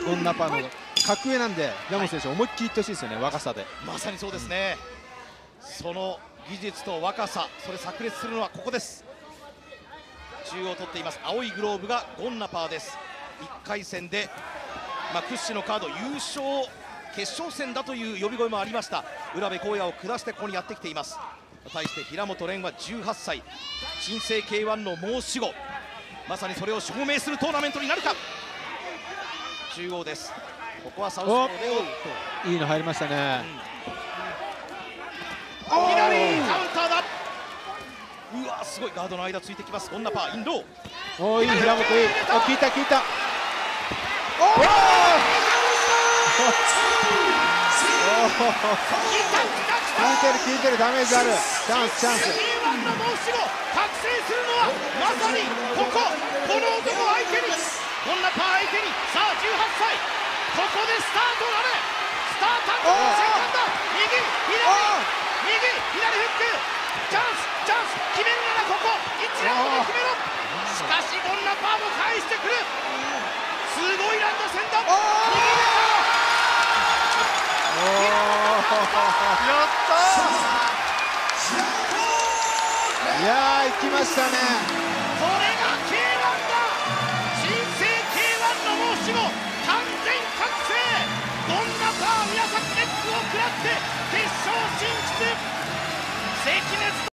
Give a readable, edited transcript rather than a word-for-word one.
ゴンナパの格上なんで、山本選手、思いっきりいってほしいですよね、若さで。 まさにそうですね、その技術と若さ、それ炸裂するのはここです。中央を取っています、青いグローブがゴンナパーです。1回戦で、屈指のカード、優勝決勝戦だという呼び声もありました浦部光也を下してここにやってきています。対して平本蓮は18歳、新生 K1 の申し子、まさにそれを証明するトーナメントになるか。中央です、ここはサウスポーでいいの入りましたね。 左カウンターだ。うわすごい、ガードの間ついてきますゴンナパー、インロー。 おー、いい平本、いい、効いた効いた。おお効いてる、ダメージある。チャンスチャンス。 K1 の申し子、覚醒するのはまさにこの男相手に、ゴンナパー相手に。さあ18歳、ここでスタートだね。スタータンクの瞬間だ。右左フック、チャンス決めるならここ1ラウンドで決めろ。しかしゴンナパーも返してくる。すごいランド戦だ。 やったー。いやー、行きましたね。 これが K1 だ。新生 K1 の申し子、完全覚醒。ゴンナパー宮崎ネックを食らって決勝進出。関根勤